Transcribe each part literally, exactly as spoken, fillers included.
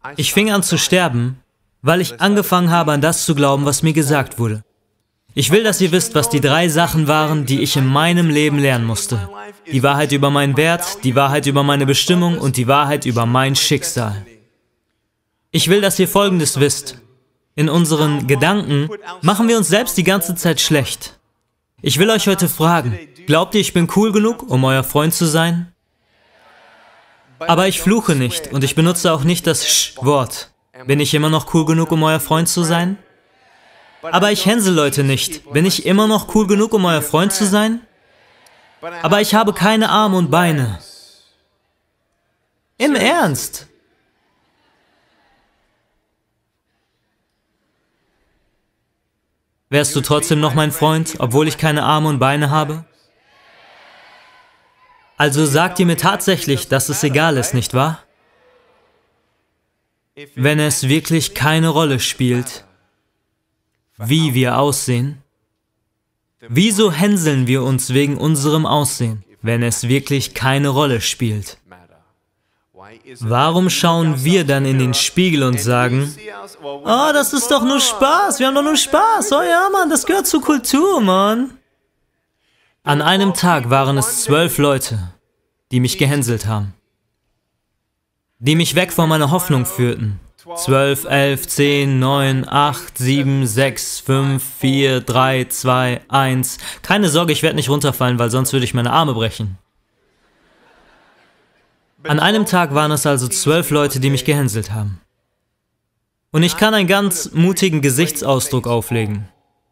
Ich fing an zu sterben, weil ich angefangen habe, an das zu glauben, was mir gesagt wurde. Ich will, dass ihr wisst, was die drei Sachen waren, die ich in meinem Leben lernen musste. Die Wahrheit über meinen Wert, die Wahrheit über meine Bestimmung und die Wahrheit über mein Schicksal. Ich will, dass ihr Folgendes wisst. In unseren Gedanken machen wir uns selbst die ganze Zeit schlecht. Ich will euch heute fragen, glaubt ihr, ich bin cool genug, um euer Freund zu sein? Aber ich fluche nicht und ich benutze auch nicht das Sch-Wort. Bin ich immer noch cool genug, um euer Freund zu sein? Aber ich hänsel Leute nicht. Bin ich immer noch cool genug, um euer Freund zu sein? Aber ich habe keine Arme und Beine. Im Ernst? Wärst du trotzdem noch mein Freund, obwohl ich keine Arme und Beine habe? Also sagt ihr mir tatsächlich, dass es egal ist, nicht wahr? Wenn es wirklich keine Rolle spielt, wie wir aussehen? Wieso hänseln wir uns wegen unserem Aussehen, wenn es wirklich keine Rolle spielt? Warum schauen wir dann in den Spiegel und sagen, oh, das ist doch nur Spaß, wir haben doch nur Spaß, oh ja, Mann, das gehört zur Kultur, Mann. An einem Tag waren es zwölf Leute, die mich gehänselt haben, die mich weg von meiner Hoffnung führten. zwölf, elf, zehn, neun, acht, sieben, sechs, fünf, vier, drei, zwei, eins. Keine Sorge, ich werde nicht runterfallen, weil sonst würde ich meine Arme brechen. An einem Tag waren es also zwölf Leute, die mich gehänselt haben. Und ich kann einen ganz mutigen Gesichtsausdruck auflegen.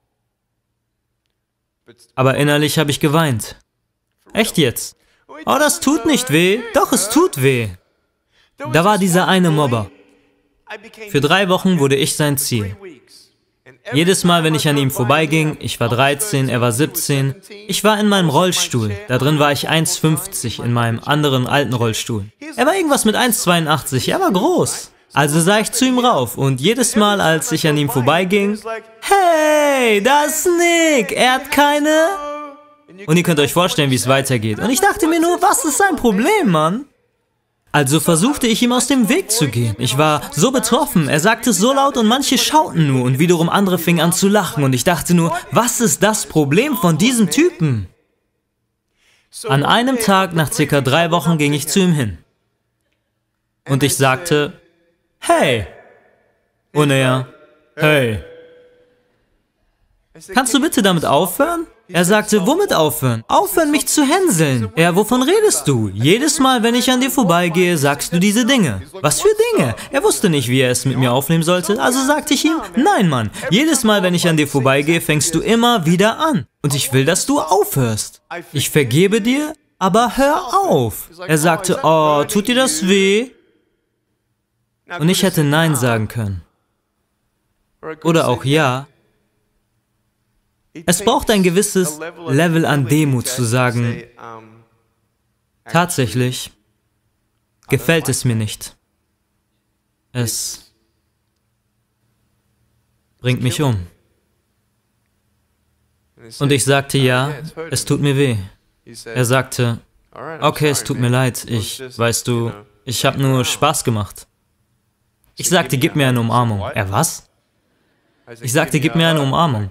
Aber innerlich habe ich geweint. Echt jetzt? Oh, das tut nicht weh. Doch, es tut weh. Da war dieser eine Mobber. Für drei Wochen wurde ich sein Ziel. Jedes Mal, wenn ich an ihm vorbeiging, ich war dreizehn, er war siebzehn, ich war in meinem Rollstuhl. Da drin war ich eins fünfzig in meinem anderen alten Rollstuhl. Er war irgendwas mit eins zweiundachtzig, er war groß. Also sah ich zu ihm rauf und jedes Mal, als ich an ihm vorbeiging, hey, da ist Nick, er hat keine... Und ihr könnt euch vorstellen, wie es weitergeht. Und ich dachte mir nur, was ist sein Problem, Mann? Also versuchte ich ihm aus dem Weg zu gehen. Ich war so betroffen, er sagte es so laut und manche schauten nur und wiederum andere fingen an zu lachen und ich dachte nur, was ist das Problem von diesem Typen? An einem Tag nach circa drei Wochen ging ich zu ihm hin und ich sagte, hey. Und er, hey. Kannst du bitte damit aufhören? Er sagte, womit aufhören? Aufhören, mich zu hänseln. Ja, wovon redest du? Jedes Mal, wenn ich an dir vorbeigehe, sagst du diese Dinge. Was für Dinge? Er wusste nicht, wie er es mit mir aufnehmen sollte, also sagte ich ihm, nein, Mann. Jedes Mal, wenn ich an dir vorbeigehe, fängst du immer wieder an. Und ich will, dass du aufhörst. Ich vergebe dir, aber hör auf. Er sagte, oh, tut dir das weh? Und ich hätte Nein sagen können. Oder auch Ja. Es braucht ein gewisses Level an Demut zu sagen, tatsächlich gefällt es mir nicht. Es bringt mich um. Und ich sagte, ja, es tut mir weh. Er sagte, okay, es tut mir leid, ich, weißt du, ich habe nur Spaß gemacht. Ich sagte, gib mir eine Umarmung. Er was? Ich sagte, gib mir eine Umarmung.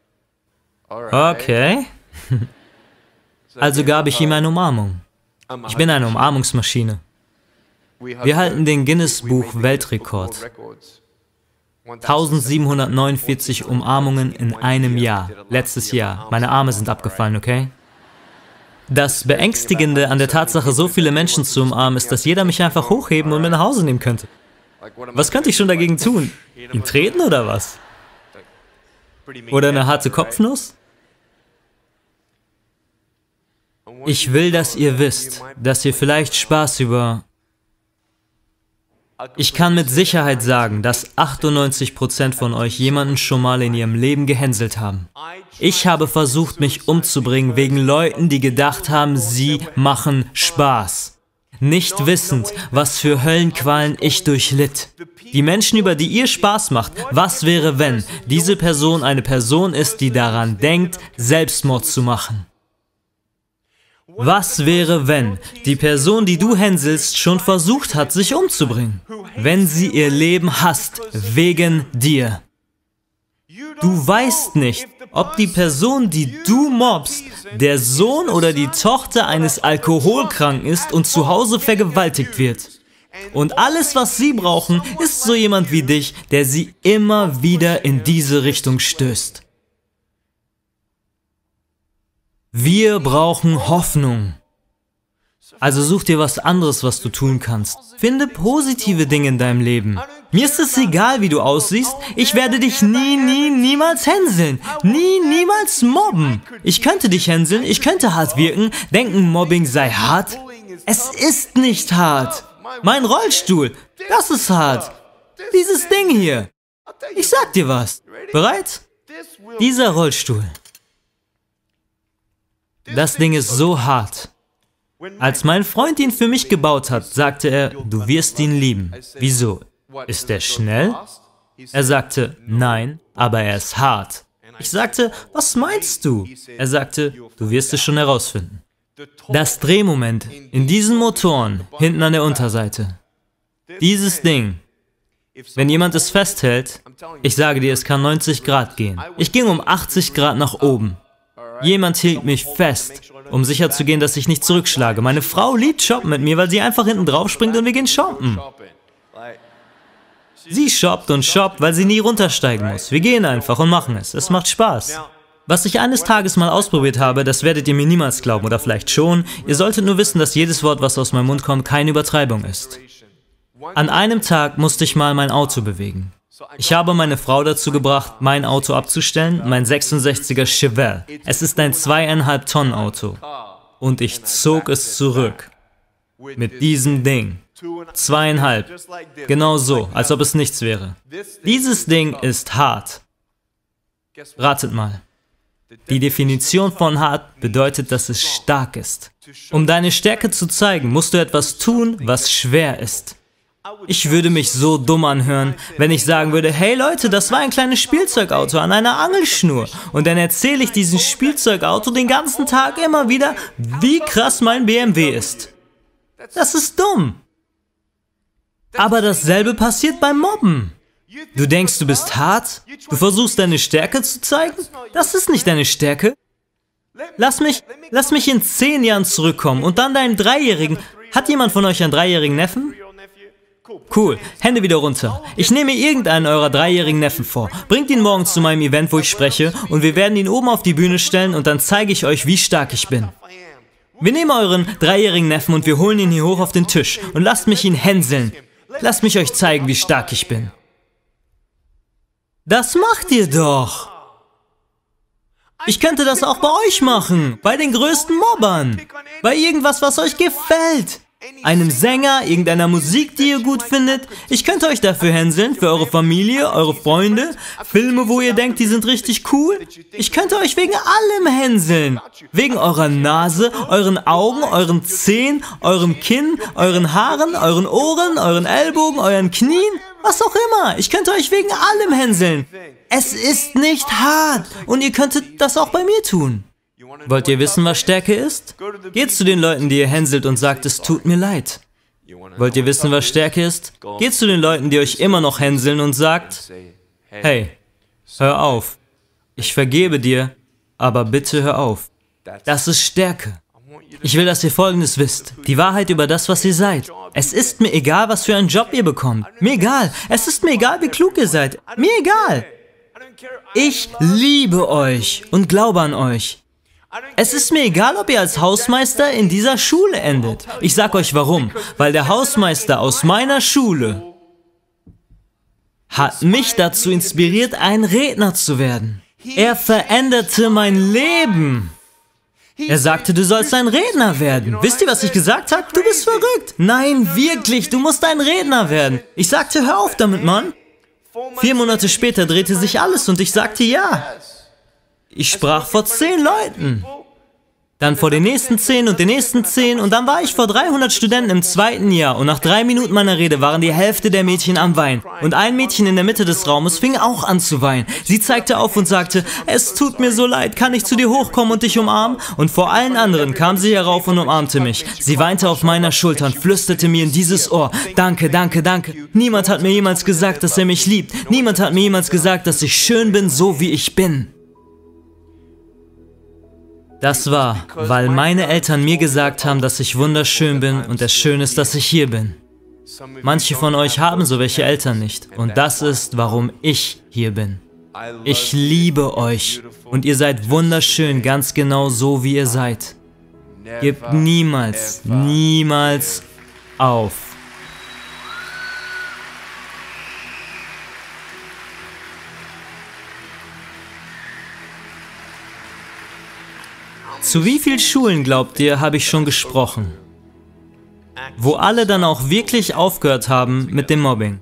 Okay. Also gab ich ihm eine Umarmung. Ich bin eine Umarmungsmaschine. Wir halten den Guinness-Buch-Weltrekord. eintausendsiebenhundertneunundvierzig Umarmungen in einem Jahr. Letztes Jahr. Meine Arme sind abgefallen, okay? Das Beängstigende an der Tatsache, so viele Menschen zu umarmen, ist, dass jeder mich einfach hochheben und mit nach Hause nehmen könnte. Was könnte ich schon dagegen tun? Ihn treten oder was? Oder eine harte Kopfnuss? Ich will, dass ihr wisst, dass ihr vielleicht Spaß über... Ich kann mit Sicherheit sagen, dass achtundneunzig Prozent von euch jemanden schon mal in ihrem Leben gehänselt haben. Ich habe versucht, mich umzubringen wegen Leuten, die gedacht haben, sie machen Spaß. Nicht wissend, was für Höllenqualen ich durchlitt. Die Menschen, über die ihr Spaß macht, was wäre, wenn diese Person eine Person ist, die daran denkt, Selbstmord zu machen? Was wäre, wenn die Person, die du hänselst, schon versucht hat, sich umzubringen? Wenn sie ihr Leben hasst, wegen dir. Du weißt nicht, ob die Person, die du mobst, der Sohn oder die Tochter eines Alkoholkranken ist und zu Hause vergewaltigt wird. Und alles, was sie brauchen, ist so jemand wie dich, der sie immer wieder in diese Richtung stößt. Wir brauchen Hoffnung. Also such dir was anderes, was du tun kannst. Finde positive Dinge in deinem Leben. Mir ist es egal, wie du aussiehst. Ich werde dich nie, nie, niemals hänseln. Nie, niemals mobben. Ich könnte dich hänseln, ich könnte hart wirken. Denken, Mobbing sei hart? Es ist nicht hart. Mein Rollstuhl, das ist hart. Dieses Ding hier. Ich sag dir was. Bereit? Dieser Rollstuhl. Das Ding ist so hart. Als mein Freund ihn für mich gebaut hat, sagte er, du wirst ihn lieben. Wieso? Ist er schnell? Er sagte, nein, aber er ist hart. Ich sagte, was meinst du? Er sagte, du wirst es schon herausfinden. Das Drehmoment in diesen Motoren hinten an der Unterseite. Dieses Ding. Wenn jemand es festhält, ich sage dir, es kann neunzig Grad gehen. Ich ging um achtzig Grad nach oben. Jemand hielt mich fest, um sicherzugehen, dass ich nicht zurückschlage. Meine Frau liebt Shoppen mit mir, weil sie einfach hinten drauf springt und wir gehen shoppen. Sie shoppt und shoppt, weil sie nie runtersteigen muss. Wir gehen einfach und machen es. Es macht Spaß. Was ich eines Tages mal ausprobiert habe, das werdet ihr mir niemals glauben, oder vielleicht schon. Ihr solltet nur wissen, dass jedes Wort, was aus meinem Mund kommt, keine Übertreibung ist. An einem Tag musste ich mal mein Auto bewegen. Ich habe meine Frau dazu gebracht, mein Auto abzustellen, mein sechsundsechziger Chevelle. Es ist ein zweieinhalb Tonnen Auto. Und ich zog es zurück. Mit diesem Ding. Zweieinhalb. Genau so, als ob es nichts wäre. Dieses Ding ist hart. Ratet mal. Die Definition von hart bedeutet, dass es stark ist. Um deine Stärke zu zeigen, musst du etwas tun, was schwer ist. Ich würde mich so dumm anhören, wenn ich sagen würde, hey Leute, das war ein kleines Spielzeugauto an einer Angelschnur. Und dann erzähle ich diesem Spielzeugauto den ganzen Tag immer wieder, wie krass mein B M W ist. Das ist dumm. Aber dasselbe passiert beim Mobben. Du denkst, du bist hart? Du versuchst deine Stärke zu zeigen? Das ist nicht deine Stärke. Lass mich, lass mich in zehn Jahren zurückkommen und dann deinen Dreijährigen. Hat jemand von euch einen dreijährigen Neffen? Cool, Hände wieder runter. Ich nehme irgendeinen eurer dreijährigen Neffen vor. Bringt ihn morgen zu meinem Event, wo ich spreche, und wir werden ihn oben auf die Bühne stellen und dann zeige ich euch, wie stark ich bin. Wir nehmen euren dreijährigen Neffen und wir holen ihn hier hoch auf den Tisch und lasst mich ihn hänseln. Lasst mich euch zeigen, wie stark ich bin. Das macht ihr doch. Ich könnte das auch bei euch machen, bei den größten Mobbern, bei irgendwas, was euch gefällt. Einem Sänger, irgendeiner Musik, die ihr gut findet. Ich könnte euch dafür hänseln, für eure Familie, eure Freunde, Filme, wo ihr denkt, die sind richtig cool. Ich könnte euch wegen allem hänseln. Wegen eurer Nase, euren Augen, euren Zähnen, eurem Kinn, euren Haaren, euren Ohren, euren Ellbogen, euren Knien, was auch immer. Ich könnte euch wegen allem hänseln. Es ist nicht hart und ihr könntet das auch bei mir tun. Wollt ihr wissen, was Stärke ist? Geht zu den Leuten, die ihr hänselt und sagt, es tut mir leid. Wollt ihr wissen, was Stärke ist? Geht zu den Leuten, die euch immer noch hänseln und sagt, hey, hör auf. Ich vergebe dir, aber bitte hör auf. Das ist Stärke. Ich will, dass ihr Folgendes wisst. Die Wahrheit über das, was ihr seid. Es ist mir egal, was für einen Job ihr bekommt. Mir egal. Es ist mir egal, wie klug ihr seid. Mir egal. Ich liebe euch und glaube an euch. Es ist mir egal, ob ihr als Hausmeister in dieser Schule endet. Ich sag euch warum. Weil der Hausmeister aus meiner Schule hat mich dazu inspiriert, ein Redner zu werden. Er veränderte mein Leben. Er sagte, du sollst ein Redner werden. Wisst ihr, was ich gesagt habe? Du bist verrückt. Nein, wirklich, du musst ein Redner werden. Ich sagte, hör auf damit, Mann. Vier Monate später drehte sich alles und ich sagte ja. Ich sprach vor zehn Leuten. Dann vor den nächsten zehn und den nächsten zehn und dann war ich vor dreihundert Studenten im zweiten Jahr und nach drei Minuten meiner Rede waren die Hälfte der Mädchen am Weinen. Und ein Mädchen in der Mitte des Raumes fing auch an zu weinen. Sie zeigte auf und sagte, es tut mir so leid, kann ich zu dir hochkommen und dich umarmen? Und vor allen anderen kam sie herauf und umarmte mich. Sie weinte auf meiner Schulter und flüsterte mir in dieses Ohr, danke, danke, danke. Niemand hat mir jemals gesagt, dass er mich liebt. Niemand hat mir jemals gesagt, dass ich schön bin, so wie ich bin. Das war, weil meine Eltern mir gesagt haben, dass ich wunderschön bin und es schön ist, dass ich hier bin. Manche von euch haben so welche Eltern nicht und das ist, warum ich hier bin. Ich liebe euch und ihr seid wunderschön, ganz genau so, wie ihr seid. Gebt niemals, niemals auf. Zu wie vielen Schulen, glaubt ihr, habe ich schon gesprochen, wo alle dann auch wirklich aufgehört haben mit dem Mobbing?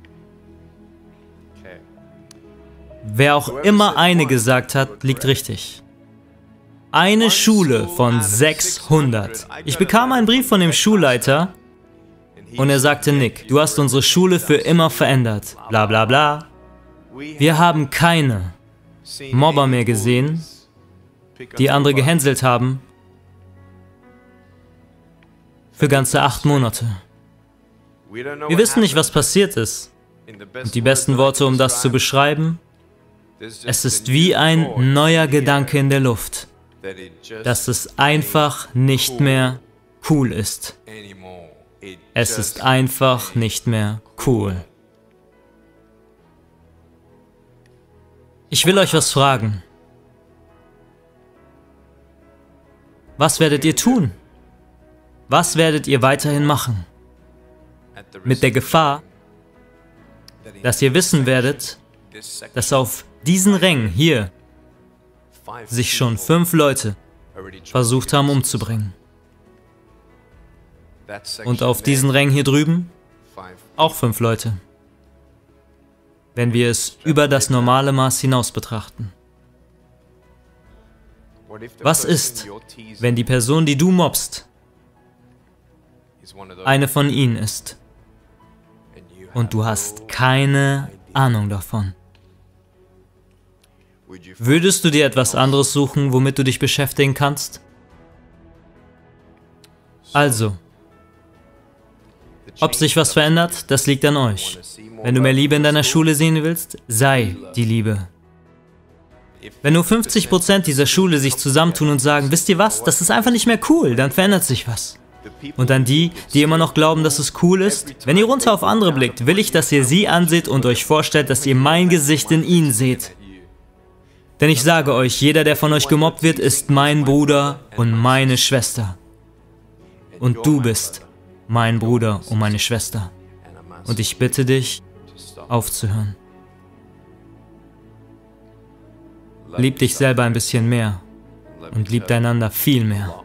Wer auch immer eine gesagt hat, liegt richtig. Eine Schule von sechshundert. Ich bekam einen Brief von dem Schulleiter und er sagte, Nick, du hast unsere Schule für immer verändert. Bla bla bla. Wir haben keine Mobber mehr gesehen, die andere gehänselt haben, für ganze acht Monate. Wir wissen nicht, was passiert ist. Und die besten Worte, um das zu beschreiben, es ist wie ein neuer Gedanke in der Luft, dass es einfach nicht mehr cool ist. Es ist einfach nicht mehr cool. Ich will euch was fragen. Was werdet ihr tun? Was werdet ihr weiterhin machen? Mit der Gefahr, dass ihr wissen werdet, dass auf diesen Rängen hier sich schon fünf Leute versucht haben umzubringen. Und auf diesen Rängen hier drüben auch fünf Leute. Wenn wir es über das normale Maß hinaus betrachten. Was ist, wenn die Person, die du mobst, eine von ihnen ist und du hast keine Ahnung davon? Würdest du dir etwas anderes suchen, womit du dich beschäftigen kannst? Also, ob sich was verändert, das liegt an euch. Wenn du mehr Liebe in deiner Schule sehen willst, sei die Liebe. Wenn nur fünfzig Prozent dieser Schule sich zusammentun und sagen, wisst ihr was, das ist einfach nicht mehr cool, dann verändert sich was. Und dann die, die immer noch glauben, dass es cool ist, wenn ihr runter auf andere blickt, will ich, dass ihr sie anseht und euch vorstellt, dass ihr mein Gesicht in ihnen seht. Denn ich sage euch, jeder, der von euch gemobbt wird, ist mein Bruder und meine Schwester. Und du bist mein Bruder und meine Schwester. Und ich bitte dich, aufzuhören. Lieb dich selber ein bisschen mehr und liebt einander viel mehr.